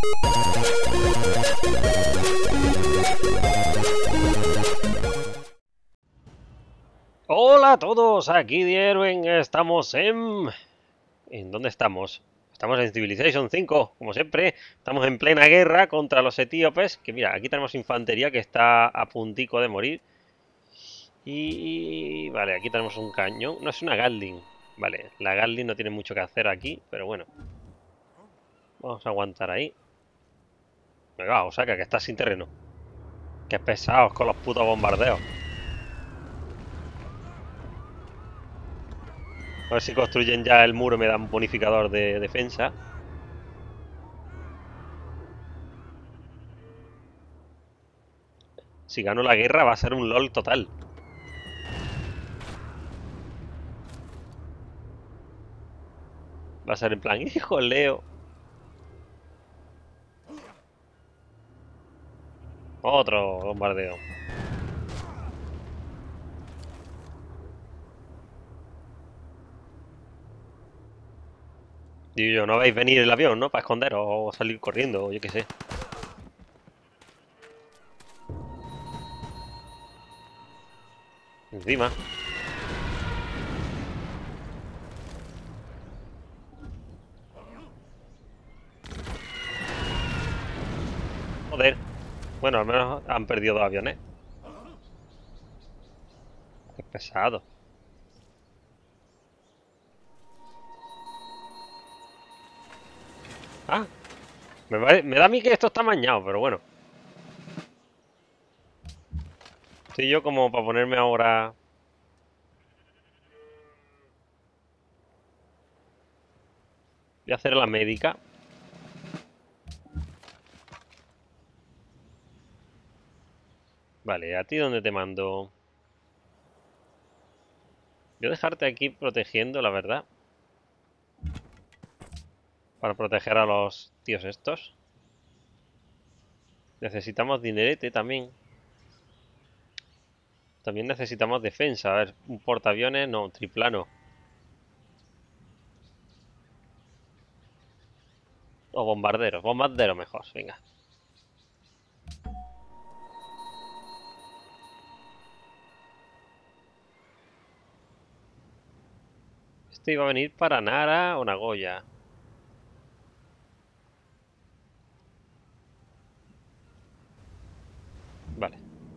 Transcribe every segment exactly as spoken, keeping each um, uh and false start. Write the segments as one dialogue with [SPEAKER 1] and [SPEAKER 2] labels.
[SPEAKER 1] Hola a todos, aquí Dierwen, estamos en... ¿En dónde estamos? Estamos en Civilization cinco, como siempre. Estamos en plena guerra contra los etíopes, que mira, aquí tenemos infantería que está a puntico de morir. Y... vale, aquí tenemos un cañón. No, es una Gatling. Vale, la Gatling no tiene mucho que hacer aquí, pero bueno. Vamos a aguantar ahí. Venga, Osaka, que está sin terreno. Qué pesados con los putos bombardeos. A ver si construyen ya el muro, me dan bonificador de defensa. Si gano la guerra va a ser un LOL total. Va a ser en plan, hijo Leo. Otro bombardeo. Digo yo, no veis venir el avión, ¿no? Para esconderos o salir corriendo, o yo qué sé. Encima. Joder. Bueno, al menos han perdido dos aviones. Qué pesado. Ah, me, va- me da a mí que esto está mañado, pero bueno. Estoy yo como para ponerme ahora... Voy a hacer la médica. Vale, ¿a ti dónde te mando? Voy a dejarte aquí protegiendo, la verdad. Para proteger a los tíos estos. Necesitamos dinerete también. También necesitamos defensa. A ver, un portaaviones, no, un triplano. O bombarderos. Bombarderos mejor, venga. Este iba a venir para Nara o Nagoya. Vale.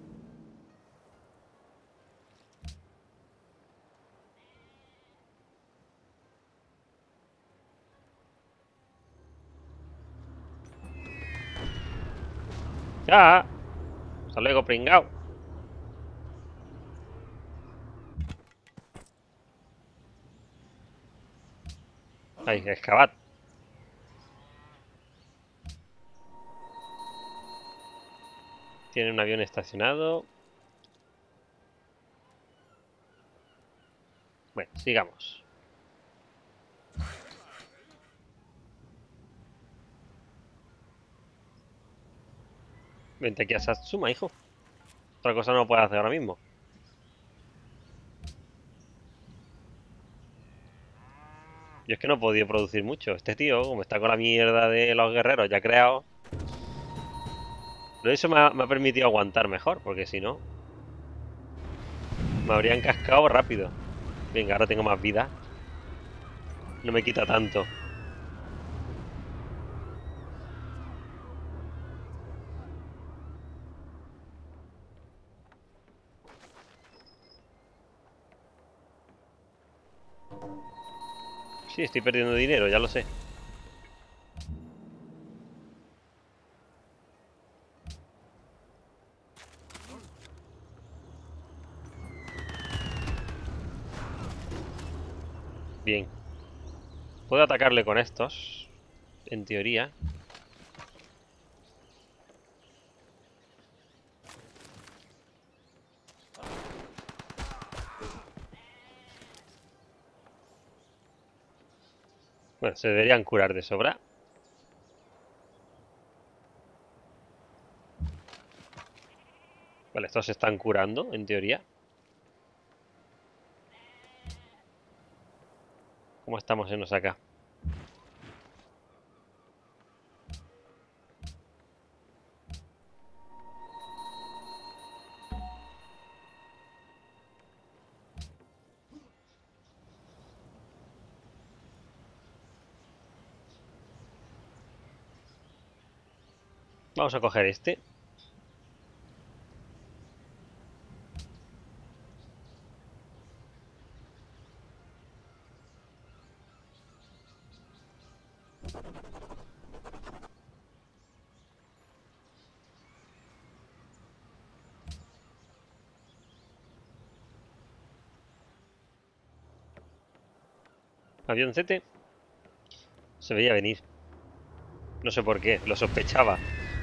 [SPEAKER 1] ¡Ya! Hasta luego, pringao. Ahí, excavat. Tiene un avión estacionado. Bueno, sigamos. Vente aquí a Satsuma, hijo. Otra cosa no puedo hacer ahora mismo. Yo es que no he podido producir mucho. Este tío, como está con la mierda de los guerreros ya creados. Pero eso me ha, me ha permitido aguantar mejor, porque si no, me habrían cascado rápido. Venga, ahora tengo más vida. No me quita tanto. Sí, estoy perdiendo dinero, ya lo sé. Bien. Puedo atacarle con estos. En teoría. Bueno, se deberían curar de sobra. Vale, estos se están curando, en teoría. ¿Cómo estamos en Osaka? Vamos a coger este. Avioncete. Se veía venir. No sé por qué, lo sospechaba.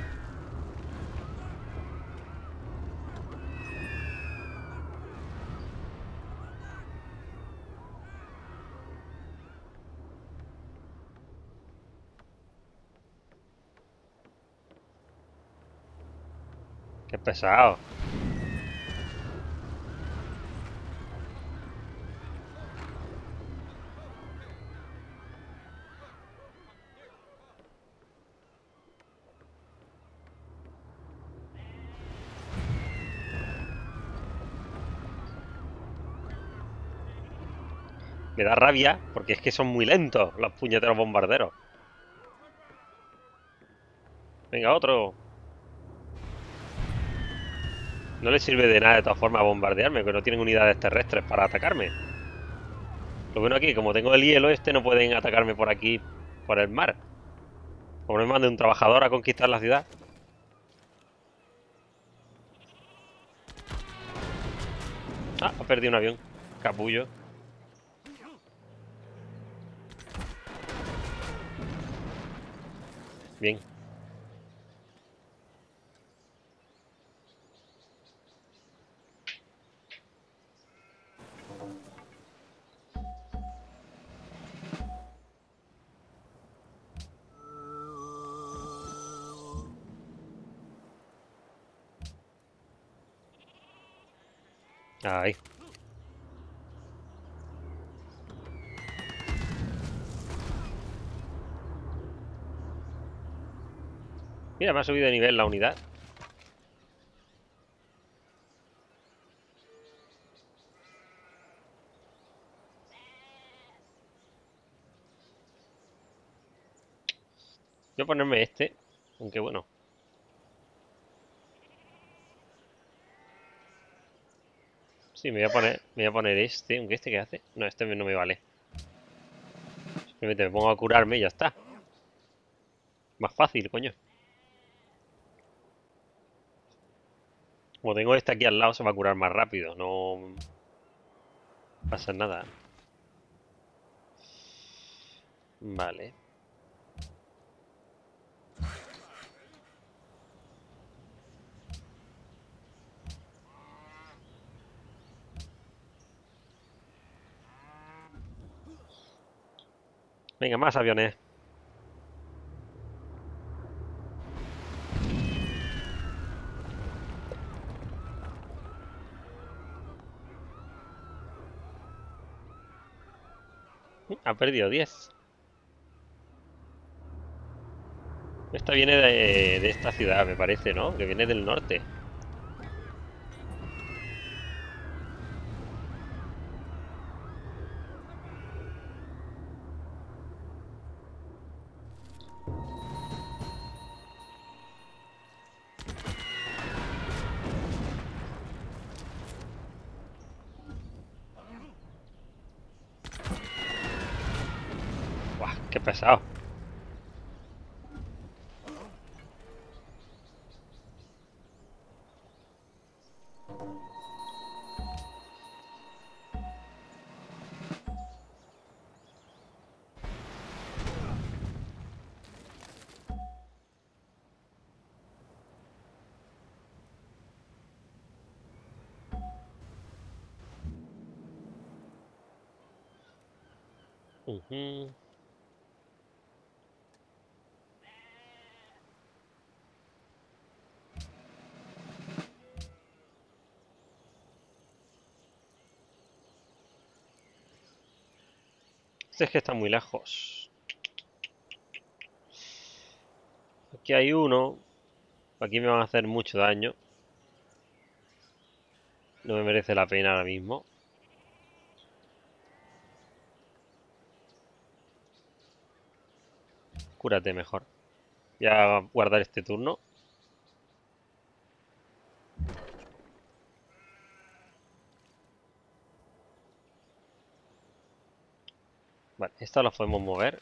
[SPEAKER 1] Qué pesado. Me da rabia porque es que son muy lentos los puñeteros bombarderos. Venga, otro. No les sirve de nada de todas formas bombardearme, que no tienen unidades terrestres para atacarme. Lo bueno aquí, como tengo el hielo este, no pueden atacarme por aquí, por el mar. Como no me mande un trabajador a conquistar la ciudad. Ah, ha perdido un avión. Capullo. Bien. Ahí. Mira, me ha subido de nivel la unidad. Voy a ponerme este. Aunque bueno. Sí, me voy a poner, me voy a poner este. Aunque este, ¿qué hace? No, este no me vale. Simplemente me pongo a curarme y ya está. Más fácil, coño. Como tengo este aquí al lado, se va a curar más rápido. No pasa nada. Vale. Venga, más aviones. Ha perdido diez. Esta viene de, de esta ciudad, me parece, ¿no? Que viene del norte. ¡Buah! ¡Qué pesado! Ujú. Este es que está muy lejos. Aquí hay uno. Aquí me van a hacer mucho daño. No me merece la pena ahora mismo. Cúrate mejor. Voy a guardar este turno. Vale, estas las podemos mover.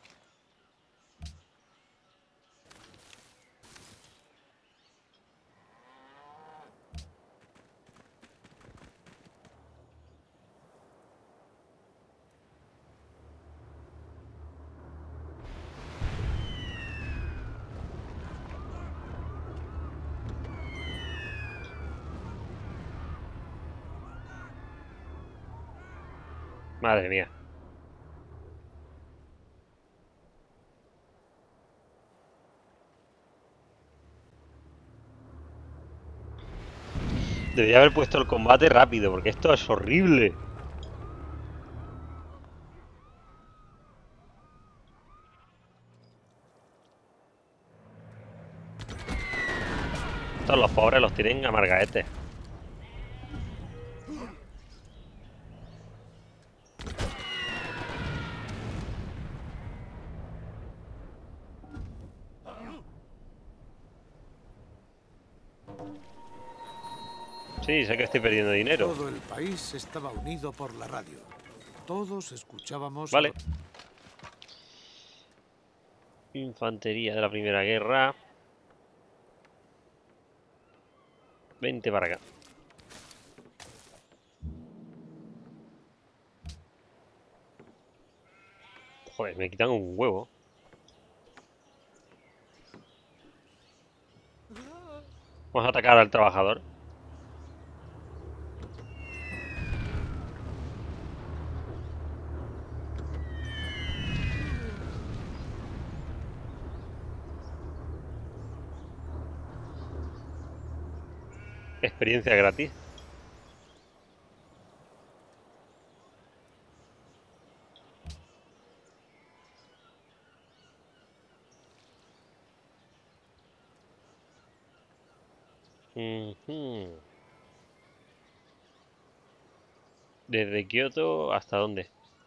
[SPEAKER 1] Madre mía. Debería haber puesto el combate rápido, porque esto es horrible. Estos los pobres los tienen amargaetes. Sí, sé que estoy perdiendo dinero.
[SPEAKER 2] Todo el país estaba unido por la radio. Todos escuchábamos...
[SPEAKER 1] Vale. Infantería de la Primera Guerra. Vente para acá. Joder, me quitan un huevo. Vamos a atacar al trabajador. Experiencia gratis. Uh-huh. Desde Kioto hasta dónde?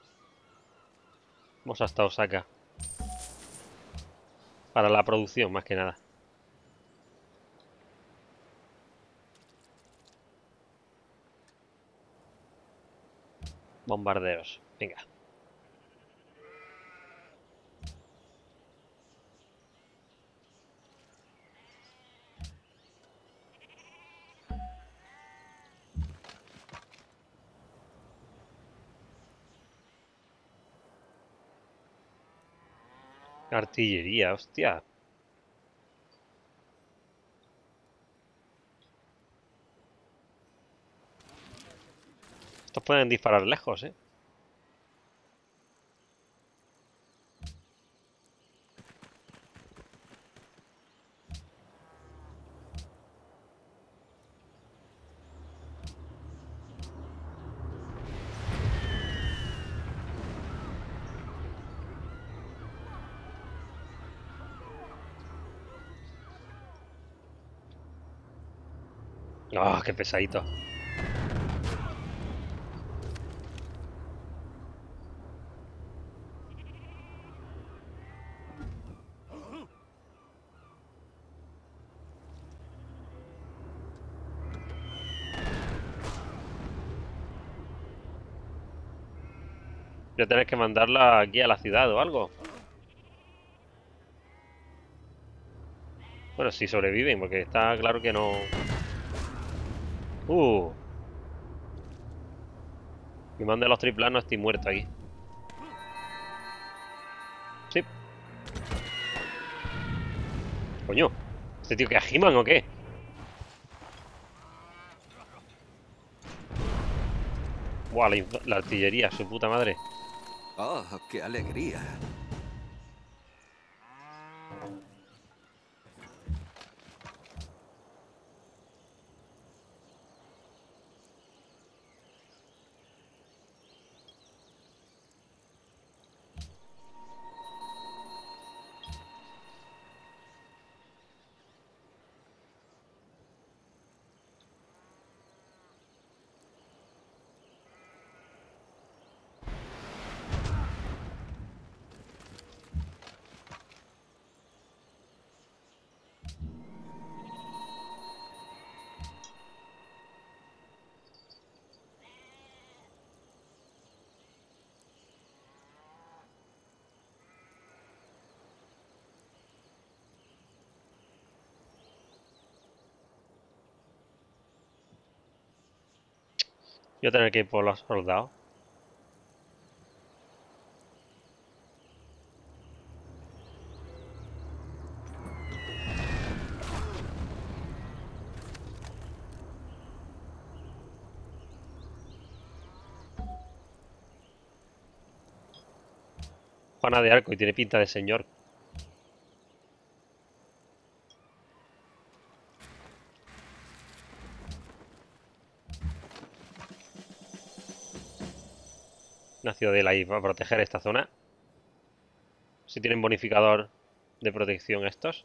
[SPEAKER 1] Vamos hasta Osaka. Para la producción, más que nada. Bombardeos. Venga. Artillería, hostia. Estos pueden disparar lejos, ¿eh? ¡Ah, qué pesadito! Voy a tener que mandarla aquí a la ciudad o algo. Bueno, si sobreviven, porque está claro que no... Uh. Me mande los triplanos, estoy muerto aquí. Sí. Coño. ¿Este tío que es He-Man o qué? Buah, la, la artillería, su puta madre.
[SPEAKER 3] ¡Oh, qué alegría!
[SPEAKER 1] Voy a tener que ir por los soldados. Juana de Arco y tiene pinta de señor. Una ciudadela ahí para proteger esta zona. Si tienen bonificador de protección estos.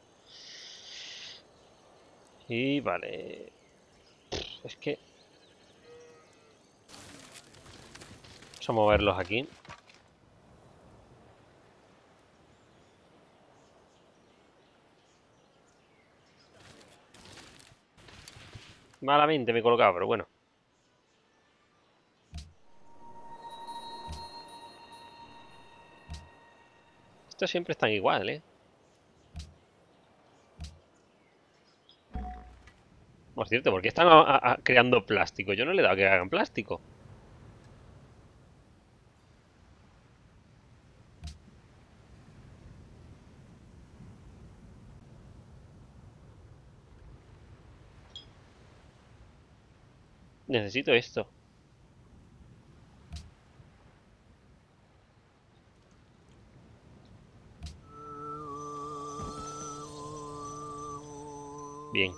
[SPEAKER 1] Y vale. Es que... Vamos a moverlos aquí. Malamente me he colocado, pero bueno. Estos siempre están igual, ¿eh? Por cierto, ¿por qué están a- a- creando plástico? Yo no le he dado que hagan plástico. Necesito esto. Bien.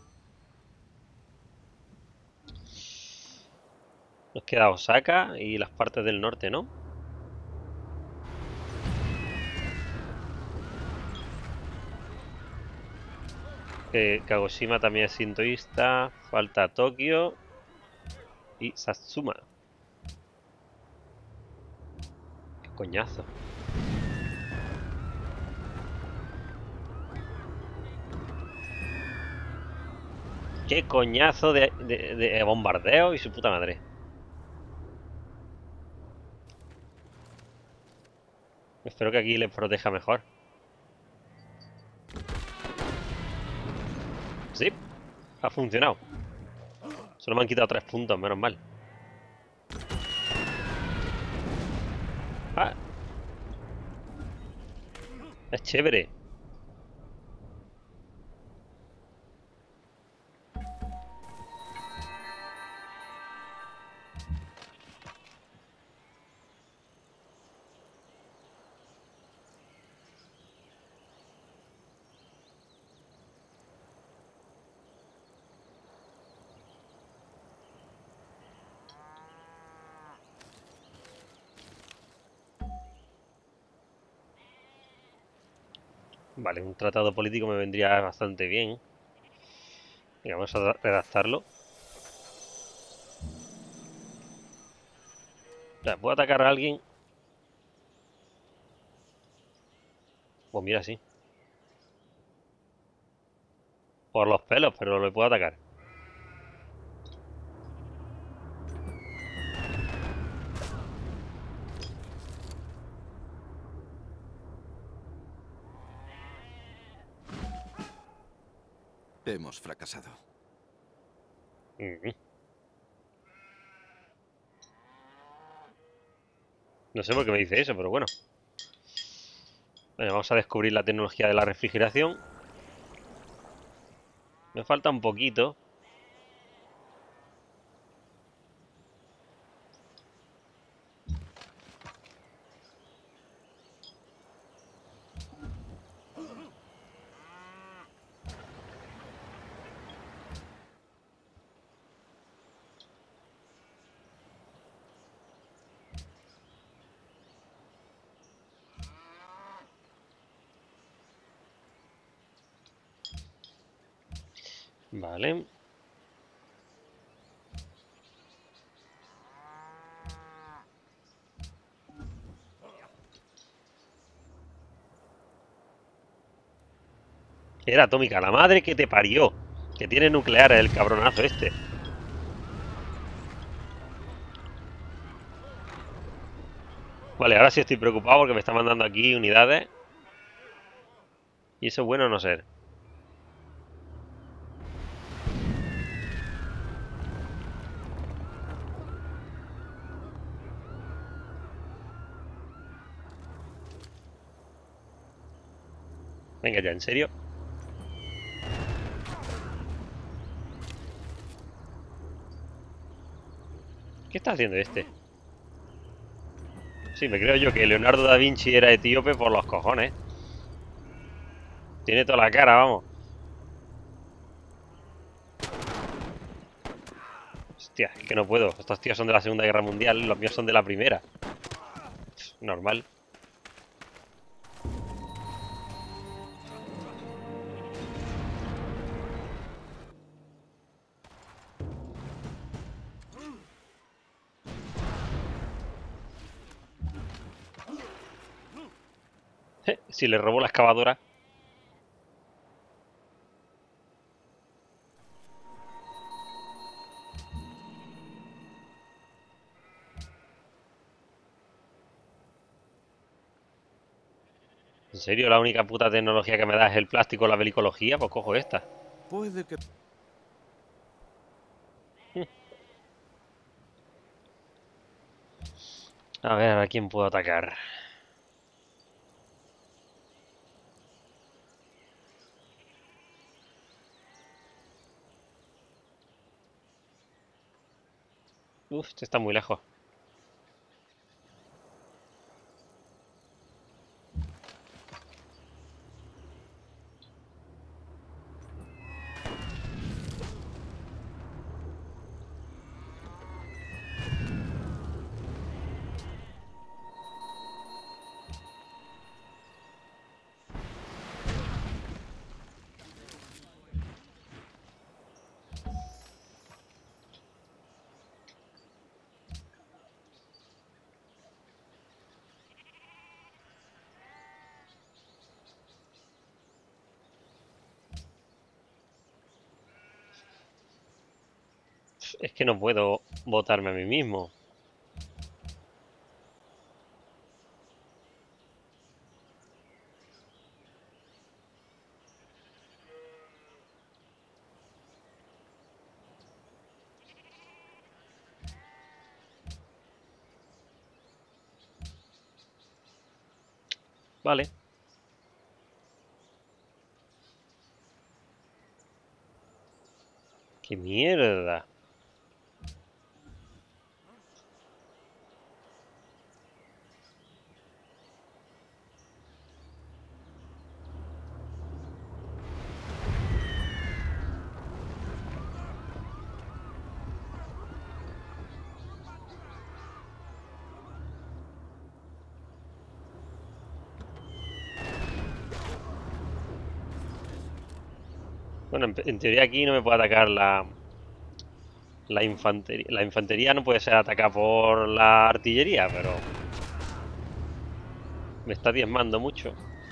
[SPEAKER 1] Nos queda Osaka y las partes del norte, ¿no? Que Kagoshima también es sintoísta. Falta Tokio y Satsuma. Qué coñazo. Qué coñazo de, de- de bombardeo y su puta madre. Espero que aquí les proteja mejor. Sí, ha funcionado. Solo me han quitado tres puntos, menos mal. Ah, es chévere. Vale, un tratado político me vendría bastante bien. Venga, vamos a redactarlo. Ya, ¿puedo atacar a alguien? Pues mira, sí. Por los pelos, pero lo puedo atacar.
[SPEAKER 3] Hemos fracasado.
[SPEAKER 1] Mm. No sé por qué me dice eso, pero bueno. Bueno, vamos a descubrir la tecnología de la refrigeración. Me falta un poquito. Vale. Era atómica, la madre que te parió. Que tiene nucleares el cabronazo este. Vale, ahora sí estoy preocupado porque me está mandando aquí unidades. Y eso es bueno no ser. Venga ya, ¿en serio? ¿Qué está haciendo este? Sí, me creo yo que Leonardo da Vinci era etíope por los cojones. Tiene toda la cara, vamos. Hostia, es que no puedo. Estos tíos son de la Segunda Guerra Mundial, los míos son de la Primera. Normal. Si le robo la excavadora. ¿En serio la única puta tecnología que me da es el plástico o la belicología? Pues cojo esta.
[SPEAKER 2] Puede que...
[SPEAKER 1] A ver, ¿a quién puedo atacar? Uf, este está muy lejos. Es que no puedo botarme a mí mismo. Vale. ¡Qué mierda! Bueno, en, en teoría aquí no me puede atacar la, la infantería. La infantería no puede ser atacada por la artillería, pero... Me está diezmando mucho.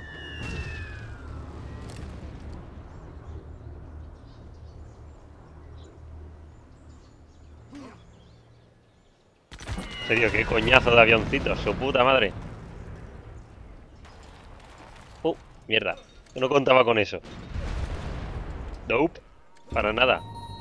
[SPEAKER 1] En serio, qué coñazo de avioncitos, su puta madre. Uh, mierda. Yo no contaba con eso. Nope. Para nada.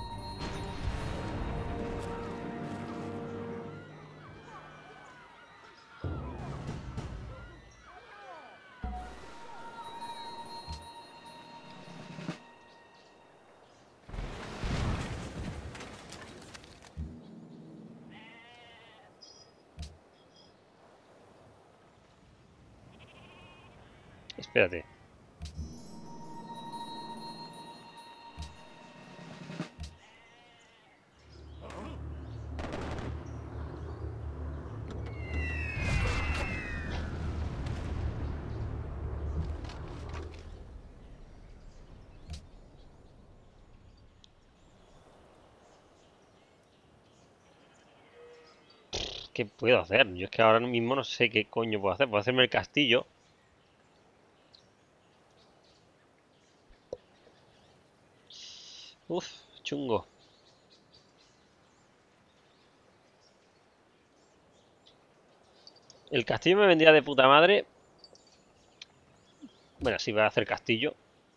[SPEAKER 1] Espérate. ¿Qué puedo hacer? Yo es que ahora mismo no sé qué coño puedo hacer. Puedo hacerme el castillo. Uf, chungo. El castillo me vendría de puta madre. Bueno, sí, voy a hacer castillo.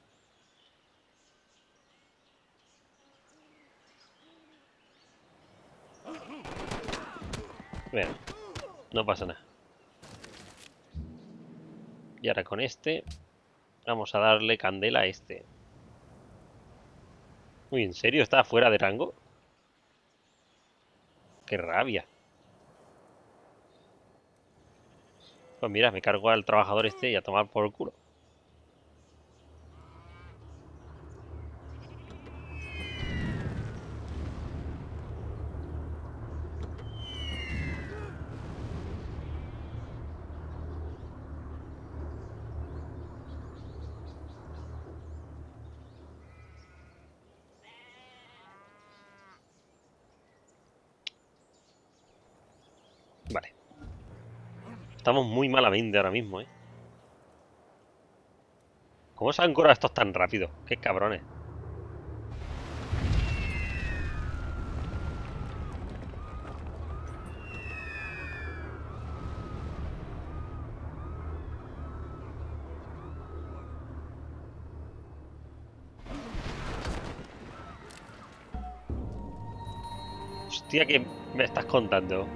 [SPEAKER 1] Bueno, no pasa nada. Y ahora con este Vamos a darle candela a este. Uy, ¿en serio? ¿Está fuera de rango? ¡Qué rabia! Pues mira, me cargo al trabajador este y a tomar por el culo. Vale. Estamos muy malamente ahora mismo, ¿eh? ¿Cómo se han curado estos tan rápido? ¡Qué cabrones! Hostia, ¿qué me estás contando?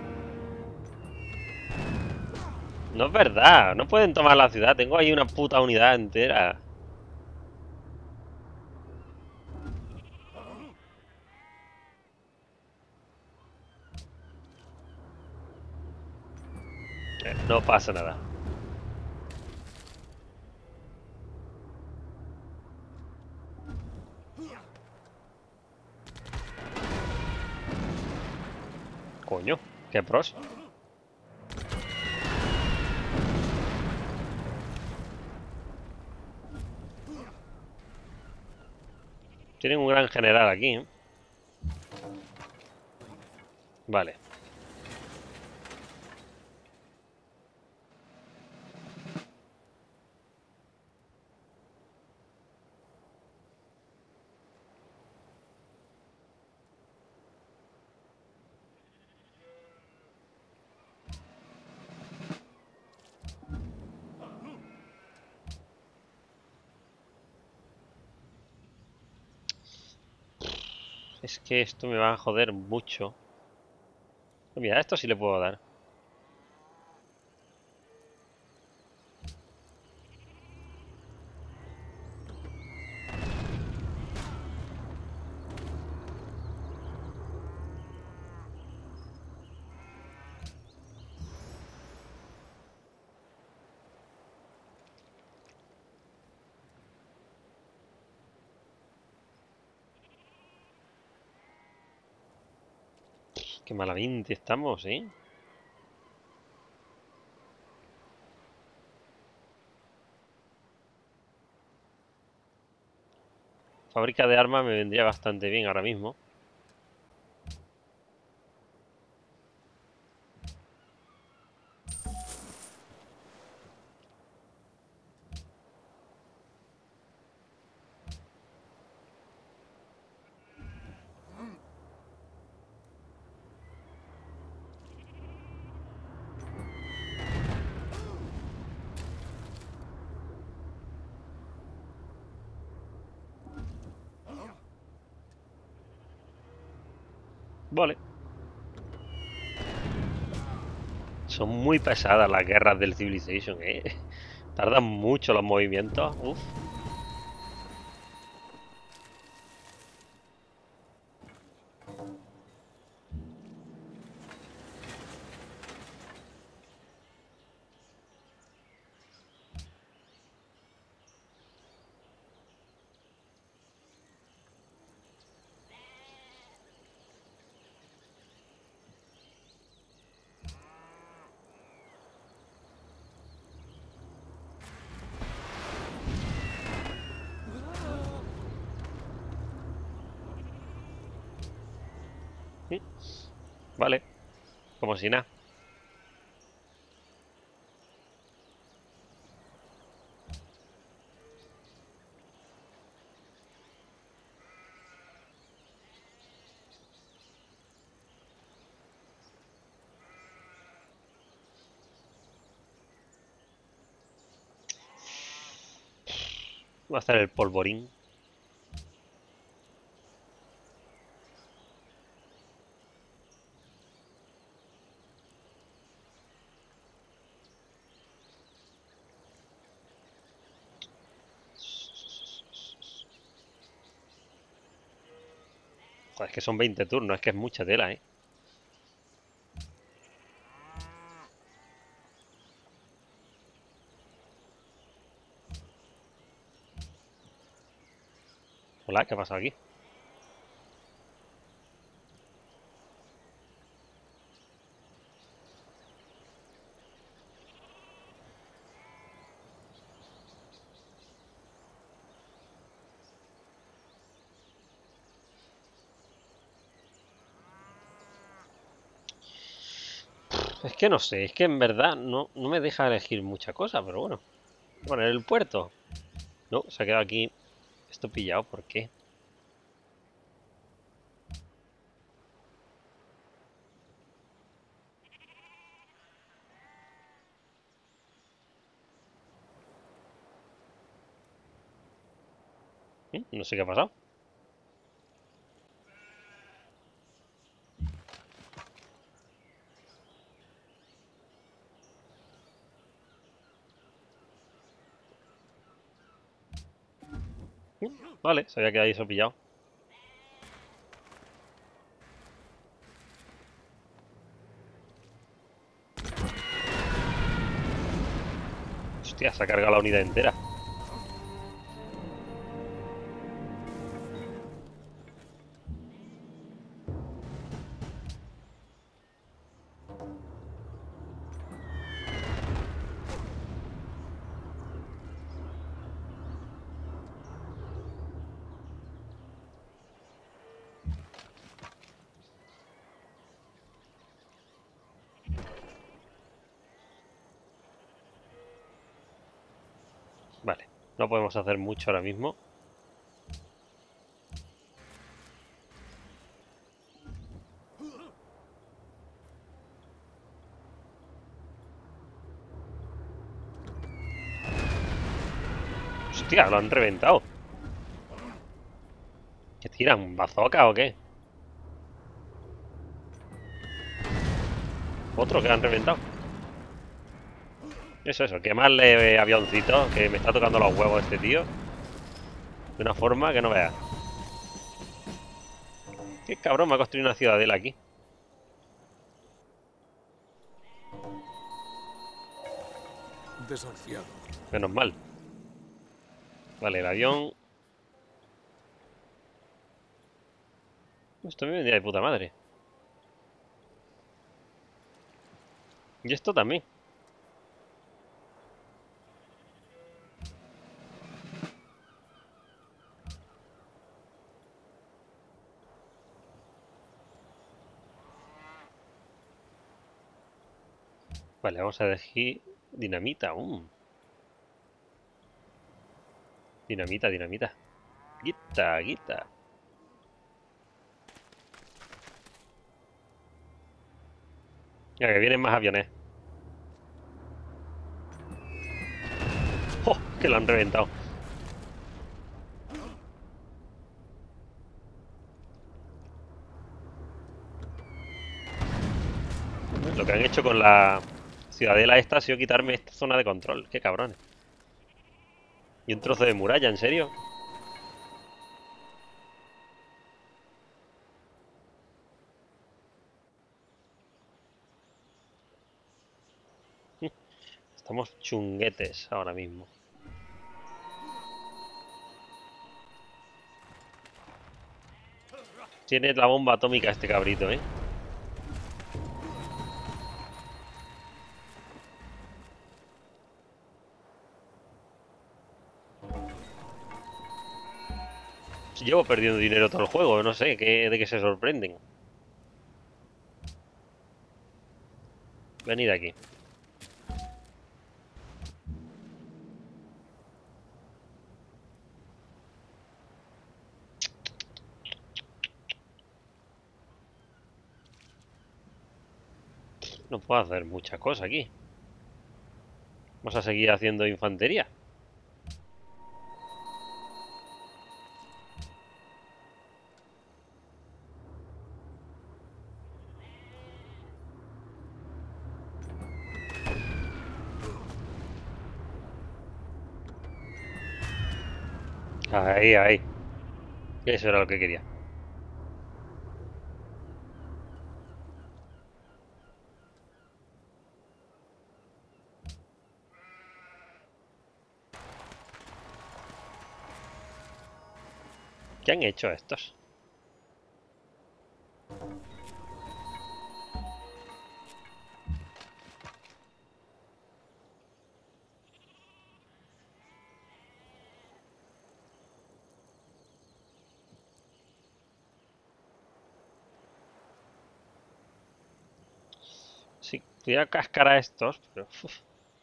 [SPEAKER 1] No es verdad, no pueden tomar la ciudad. Tengo ahí una puta unidad entera. Eh, No pasa nada. Coño, qué pros. Tienen un gran general aquí, ¿eh? Vale. Es que esto me va a joder mucho. Mira, esto sí le puedo dar. Qué malamente estamos, ¿eh? Fábrica de armas me vendría bastante bien ahora mismo. Vale. Son muy pesadas las guerras del Civilization, ¿eh? Tardan mucho los movimientos. Uf. Sí. Vale. Como si nada. Va a hacer el polvorín. Joder, es que son veinte turnos, es que es mucha tela, ¿eh? Hola, ¿qué ha pasado aquí? Es que no sé, es que en verdad no, no me deja elegir mucha cosa, pero bueno. Poner el puerto. No, se ha quedado aquí esto pillado, ¿por qué? ¿Mm? No sé qué ha pasado. ¿Mm? Vale, se había quedado ahí eso pillado. Hostia, se ha cargado la unidad entera. Vale, no podemos hacer mucho ahora mismo. Hostia, lo han reventado. ¿Qué tiran? ¿Bazooka o qué? Otro que han reventado. Eso, eso, quemarle avioncitos, que me está tocando los huevos este tío. De una forma que no veas. Qué cabrón, me ha construido una ciudadela aquí.
[SPEAKER 2] Desahuciado.
[SPEAKER 1] Menos mal. Vale, el avión. Esto me vendría de puta madre. Y esto también. Vale, vamos a elegir dinamita. Um. Dinamita, dinamita. Guita, guita. Ya que vienen más aviones. ¡Oh! Que lo han reventado. Lo que han hecho con la ciudadela esta ha sido quitarme esta zona de control. Qué cabrones. Y un trozo de muralla, ¿en serio? Estamos chunguetes ahora mismo. Tiene la bomba atómica este cabrito, ¿eh? Llevo perdiendo dinero todo el juego, no sé, ¿qué, de qué se sorprenden? Venid aquí. No puedo hacer muchas cosas aquí. Vamos a seguir haciendo infantería. Ahí, ahí. Eso era lo que quería. ¿Qué han hecho estos? Sí, pudiera cascar a estos, pero... uf.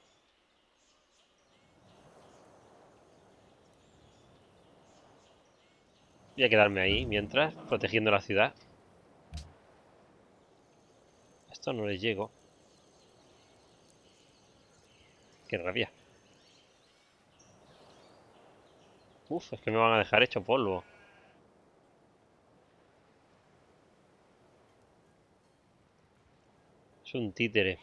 [SPEAKER 1] Voy a quedarme ahí mientras, protegiendo la ciudad. A esto no les llego. Qué rabia. Uf, es que me van a dejar hecho polvo. Es un títere.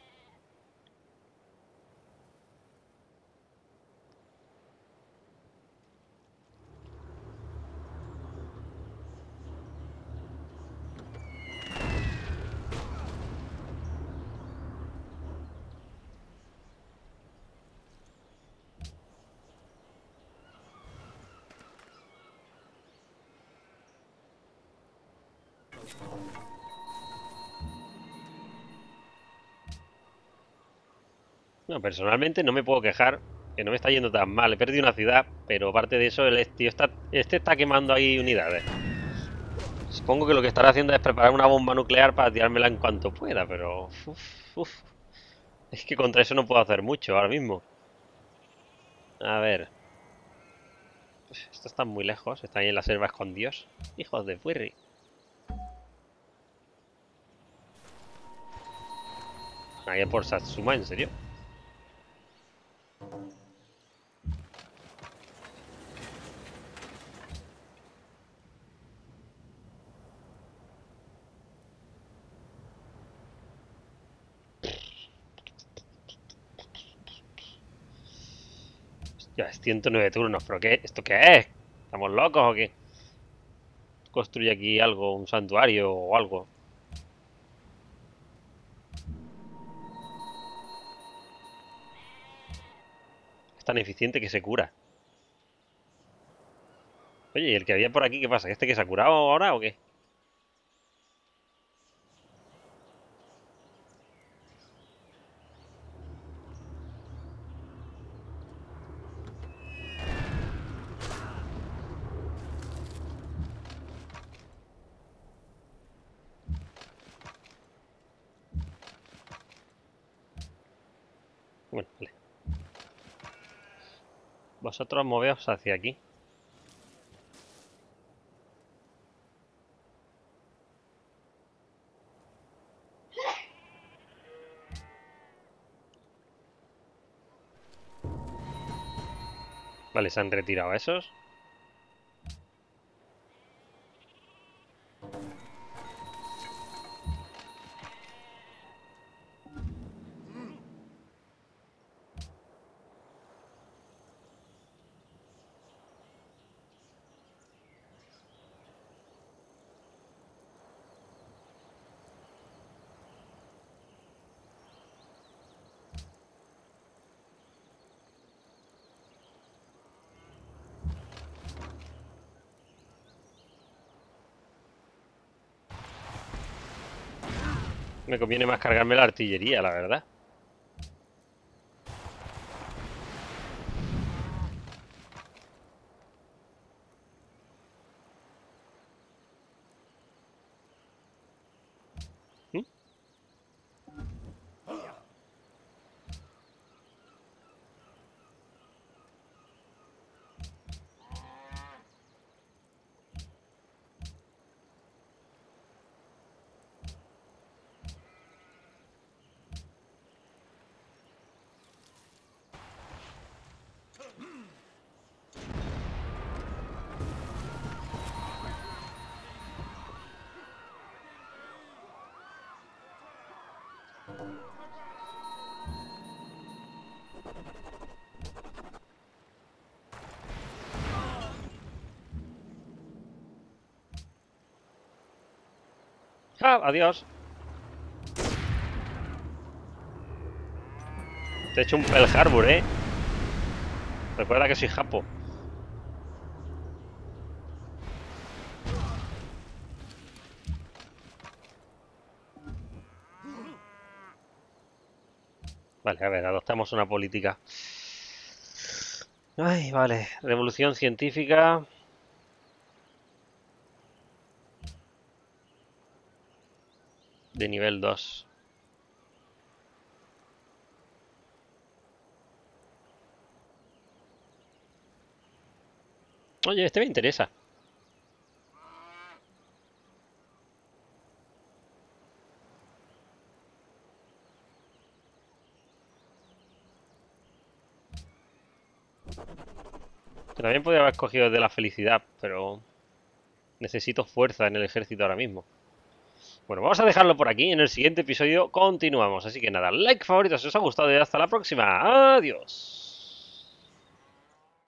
[SPEAKER 1] No, personalmente no me puedo quejar, que no me está yendo tan mal. He perdido una ciudad, pero aparte de eso, el tío está, este está quemando ahí unidades. Supongo que lo que estará haciendo es preparar una bomba nuclear para tirármela en cuanto pueda, pero... Uf, uf. Es que contra eso no puedo hacer mucho ahora mismo. A ver. Estos están muy lejos, están ahí en la selva escondidos. Hijos de puerri. Ahí por Satsuma, ¿en serio? Ya, es ciento nueve turnos, pero ¿qué? ¿Esto qué es? ¿Estamos locos o qué? Construye aquí algo, un santuario o algo. Es tan eficiente que se cura. Oye, ¿y el que había por aquí qué pasa? ¿Este que se ha curado ahora o qué? Bueno, vale. Vosotros moveos hacia aquí. Vale, se han retirado esos. Me conviene más cargarme la artillería, la verdad. ¿Mm? ¡Ah! ¡Adiós! Te he hecho un Pearl Harbor, ¿eh? Recuerda que soy japo. Vale, a ver, adoptamos una política. Ay, vale. Revolución científica. De nivel dos. Oye, este me interesa. Que también podría haber escogido de la felicidad, pero necesito fuerza en el ejército ahora mismo. Bueno, vamos a dejarlo por aquí. En el siguiente episodio continuamos. Así que nada, like, favorito si os ha gustado y hasta la próxima. Adiós.